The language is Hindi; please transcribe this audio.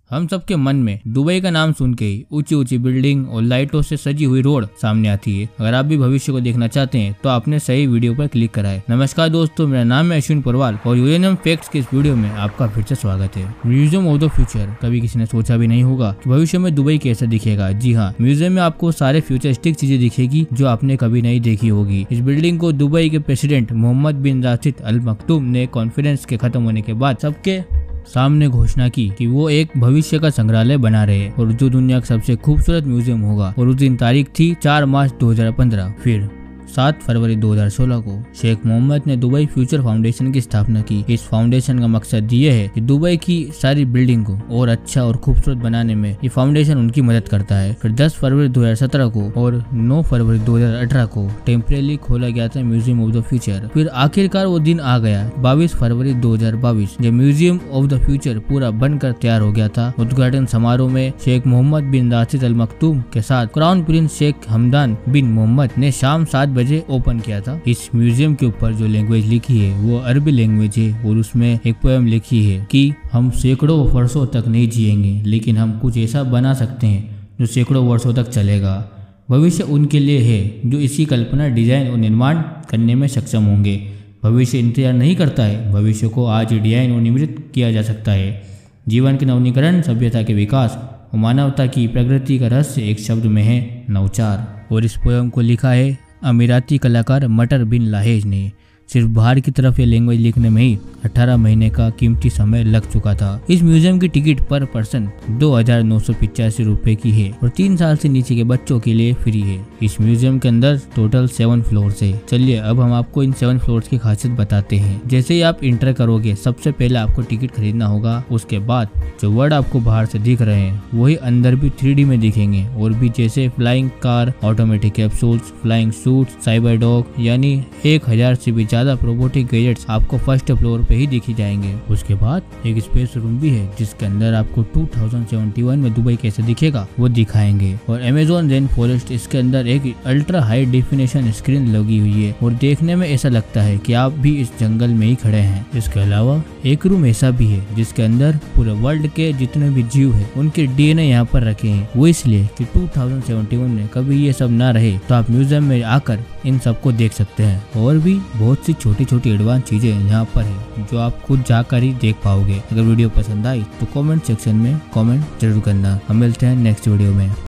हम सबके मन में दुबई का नाम सुन के ही ऊंची ऊंची बिल्डिंग और लाइटों से सजी हुई रोड सामने आती है। अगर आप भी भविष्य को देखना चाहते हैं तो आपने सही वीडियो पर क्लिक करा है। नमस्कार दोस्तों, मेरा नाम है अश्विन पुरवाल और यूएनएम फैक्ट्स के इस वीडियो में आपका फिर से स्वागत है। Museum of the future. कभी किसी ने सोचा भी नहीं होगा कि भविष्य में दुबई कैसा दिखेगा। जी हाँ, म्यूजियम में आपको सारे फ्यूचरिस्टिक चीजें दिखेगी जो आपने कभी नहीं देखी होगी। इस बिल्डिंग को दुबई के president Mohammed bin Rashid Al Maktoum ने कॉन्फ्रेंस के खत्म होने के बाद सबके सामने घोषणा की कि वो एक भविष्य का संग्रहालय बना रहे हैं और जो दुनिया का सबसे खूबसूरत म्यूजियम होगा। और उस दिन तारीख थी 4 मार्च 2015। फिर 7 फरवरी 2016 को शेख मोहम्मद ने दुबई फ्यूचर फाउंडेशन की स्थापना की। इस फाउंडेशन का मकसद ये है कि दुबई की सारी बिल्डिंग को और अच्छा और खूबसूरत बनाने में ये फाउंडेशन उनकी मदद करता है। फिर 10 फरवरी 2017 को और 9 फरवरी 2018 को टेम्परेरी खोला गया था म्यूजियम ऑफ द फ्यूचर। फिर आखिरकार वो दिन आ गया 22 फरवरी 2022 जब म्यूजियम ऑफ द फ्यूचर पूरा बनकर तैयार हो गया था। उद्घाटन समारोह में Sheikh Mohammad bin Rashid Al Maktoum के साथ crown prince Sheikh Hamdan bin Mohammed ने शाम 7 बजे ओपन किया था। इस म्यूजियम के ऊपर जो लैंग्वेज लिखी है वो अरबी लैंग्वेज है और उसमें एक पोएम लिखी है कि हम सैकड़ों वर्षों तक नहीं जिएंगे लेकिन हम कुछ ऐसा बना सकते हैं जो सैकड़ों वर्षों तक चलेगा। भविष्य उनके लिए है जो इसकी कल्पना, डिजाइन और निर्माण करने में सक्षम होंगे। भविष्य इंतजार नहीं करता है, भविष्य को आज डिजाइन और निर्मित किया जा सकता है। जीवन के नवीनीकरण, सभ्यता के विकास और मानवता की प्रगति का रहस्य एक शब्द में है, नवचार। और इस पोएम को लिखा है अमीराती कलाकार मटर बिन लाहेज ने। सिर्फ बाहर की तरफ ये लैंग्वेज लिखने में ही 18 महीने का कीमती समय लग चुका था। इस म्यूजियम की टिकट पर पर्सन 2,985 रुपए की है और 3 साल से नीचे के बच्चों के लिए फ्री है। इस म्यूजियम के अंदर टोटल 7 फ्लोर्स है। चलिए अब हम आपको इन 7 फ्लोर्स की खासियत बताते हैं। जैसे ही आप इंटर करोगे सबसे पहले आपको टिकट खरीदना होगा। उसके बाद जो वर्ड आपको बाहर से दिख रहे हैं वही अंदर भी 3D में दिखेंगे और भी, जैसे flying car, automatic capsules, flying suits, cyber dog, यानी 1000 से भी ज्यादा रोबोटिक गैजेट्स आपको फर्स्ट फ्लोर पे ही दिखी जाएंगे। उसके बाद एक स्पेस रूम भी है जिसके अंदर आपको 2071 में दुबई कैसे दिखेगा वो दिखाएंगे। और अमेज़न रेन फॉरेस्ट, इसके अंदर एक अल्ट्रा हाई डेफिनेशन स्क्रीन लगी हुई है और देखने में ऐसा लगता है कि आप भी इस जंगल में ही खड़े हैं। इसके अलावा एक रूम ऐसा भी है जिसके अंदर पूरे वर्ल्ड के जितने भी जीव है उनके DNA यहाँ पर रखे हैं। वो इसलिए कि 2071 में कभी ये सब ना रहे तो आप म्यूजियम में आकर इन सबको देख सकते हैं। और भी बहुत सी छोटी छोटी एडवांस चीजें यहाँ पर है जो आप खुद जाकर ही देख पाओगे। अगर वीडियो पसंद आई तो कमेंट सेक्शन में कमेंट जरूर करना। हम मिलते हैं नेक्स्ट वीडियो में।